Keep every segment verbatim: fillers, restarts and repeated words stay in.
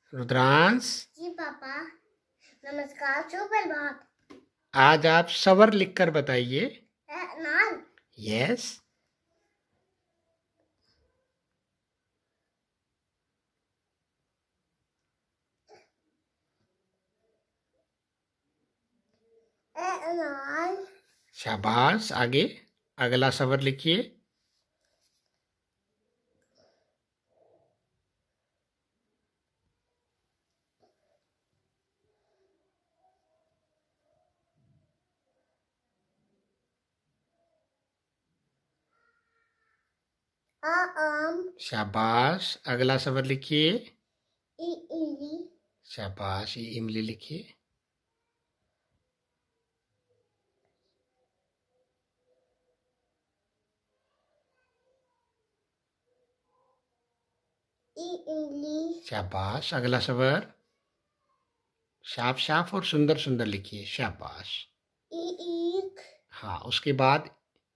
रुद्रांश। जी पापा। नमस्कार, सुप्रभात। आज आप सवर लिखकर बताइए। नाल। यस। नाल। शाबाश। आगे अगला सवर लिखिए। आम। शाबाश। अगला सवर लिखिए। इमली। शाबाश। ये इमली लिखिए। इमली। शाबाश। अगला सवर साफ साफ और सुंदर सुंदर लिखिए। शाबाश। ईक। हाँ, उसके बाद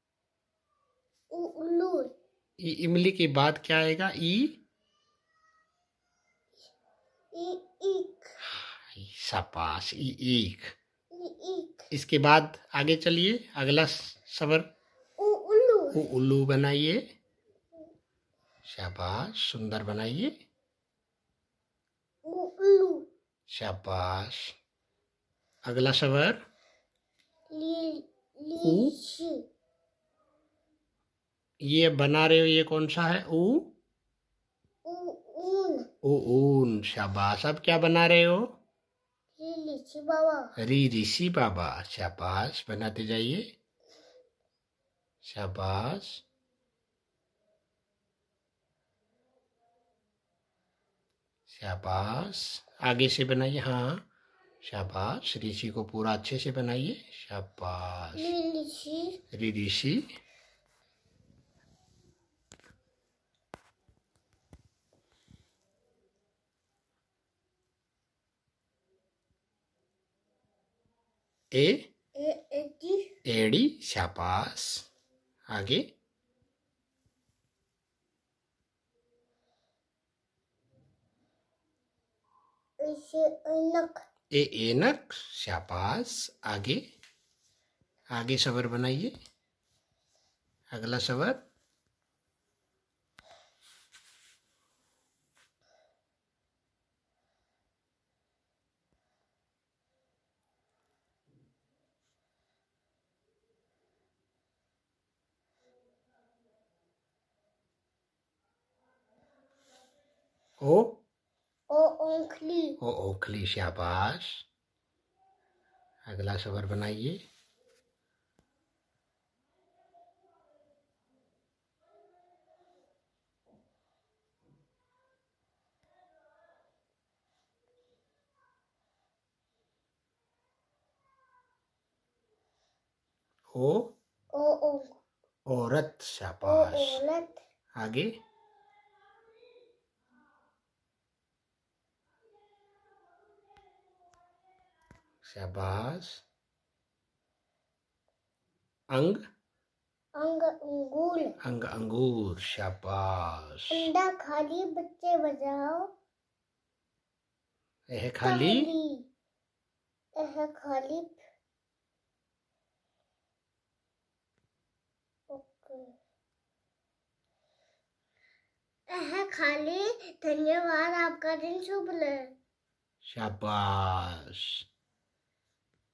उल्लू। ई इमली के बाद क्या आएगा? ई ईक। शाबाश। ई ईक। ईक। इसके बाद आगे चलिए। अगला सवर उल्लू। उ उल्लू बनाइए। शाबाश। सुंदर बनाइए। उल्लू। शाबाश। अगला सवर उ। ये बना रहे हो, ये कौन सा है? उ ऊन। उ ऊन। शाबाश। अब क्या बना रहे हो? ऋषि बाबा। री ऋषि बाबा। शाबाश। बनाते जाइए। शाबाश। शाबाश। आगे से बनाइए। हाँ, शाबाश। ऋषि को पूरा अच्छे से बनाइए। शाबाश। री ऋषि। ए एड़ी। शाबाश। आगे ए एनक। शाबाश। आगे आगे सवर बनाइए। अगला सवर ओ ओ ओखली। ओ ओखली। शाबाश। अगला सवर बनाइए। ओ ओ ओ औरत। शाबाश। औरत। आगे शाबाश। अंग अंग अंगूर। अंग अंगूर। शाबाश। अंडा खाली बच्चे बजाओ। यह खाली यह खाली। ओके। यह खाली। धन्यवाद। आपका दिन शुभ रहे। शाबाश।